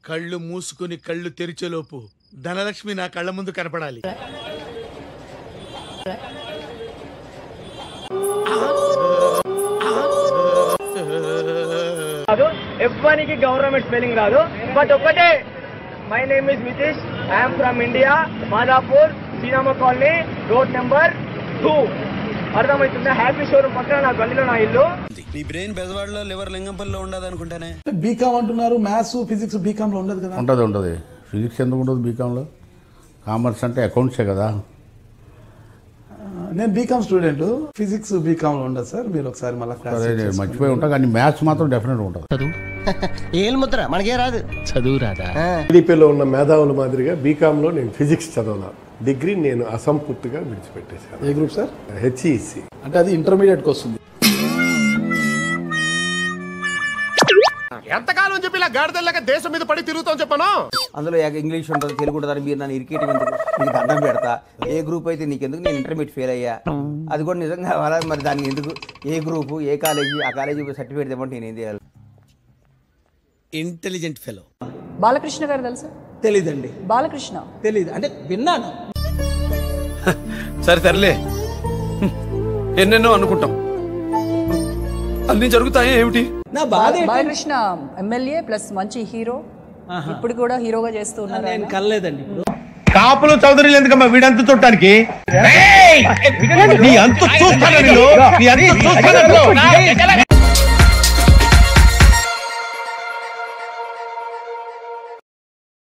కళ్ళు మూసుకుని కళ్ళు తెరిచేలోపు ధనలక్ష్మి నా కళ్ళ ముందు కనపడాలి. ఎవ్వనికి గవర్నమెంట్ స్పెల్లింగ్ రాదు. బట్ ఒకటే, my name is Nitish, I'm from India, Madhapur, Srirama colony, road number 2. అర్థమవుతుందా? హ్యాపీ షోరూమ్ పక్కన నా గల్లీలో నా ఇల్లు. నీ బ్రెయిన్ బెజవాడలో లివర్ లింగంపల్లిలో ఉండదు అనుకుంటానే. బీకామ్ అంటున్నారు, మ్యాథ్స్ ఫిజిక్స్ బీకామ్ లో ఉండదు కదా? ఉంటుంది. ఫిజిక్స్ ఎందుకు ఉండదు బీకామ్లో? కామర్స్ అంటే అకౌంట్సే కదా. నేను బీకామ్ స్టూడెంట్, ఫిజిక్స్ బీకామ్ లో ఉండదు సార్. మీరు ఒకసారి మళ్ళీ మర్చిపోయి ఉంటా, కానీ మ్యాథ్స్ మాత్రం డెఫినెట్ ఉంటుంది. చదువు ఏం ముద్ర మనకే రాదు, చదువు రాదా? టీడీపీలో ఉన్న మేధావుల మాదిరిగా బీకామ్లో నేను ఫిజిక్స్ చదవనా. డిగ్రీ నేను అసంపూర్తిగా విడిచిపెట్టేశాను. ఏ గ్రూప్ సార్? హెచ్ఈసి. అంటే అది ఇంటర్మీడియట్కి వస్తుంది. ఎంతకాలం చెప్పి ఇలా గాడిదల్లాగా దేశం మీద పడి తిరుగుతాం చెప్పను. అందులో ఇంగ్లీష్ ఉంటుంది, తెలుగు ఉంటుంది. మీరు నన్ను ఇరికేటి నీకు దండం పెడతా. ఏ గ్రూప్ అయితే నీకెందుకు? నేను ఇంటర్మీడియట్ ఫెయిల్ అయ్యా, అది కూడా నిజంగా అవ్వాలా? మరి దాన్ని ఎందుకు? ఏ గ్రూపు, ఏ కాలేజీ, ఆ కాలేజీ సర్టిఫికేట్ ఇవ్వమంటే నేను ఏం చేయాలి? Intelligent fellow. బాలకృష్ణ గారు తెలుసా? తెలీదండి. బాలకృష్ణ తెలీదు అంటే విన్నాను. సరే తరలే, ఎన్నెన్నో అనుకుంటాం, అన్ని జరుగుతాయి ఏమిటి? నా బాధ బాలకృష్ణ ఎమ్మెల్యే ప్లస్ మంచి హీరో, ఇప్పుడు కూడా హీరోగా చేస్తూ ఉన్నారు. నేను కలలేదండి. ఇప్పుడు కాపులు చౌదరులు ఎందుకమ్మా వీడంత చూడటానికి? నీ అంత చూస్తాను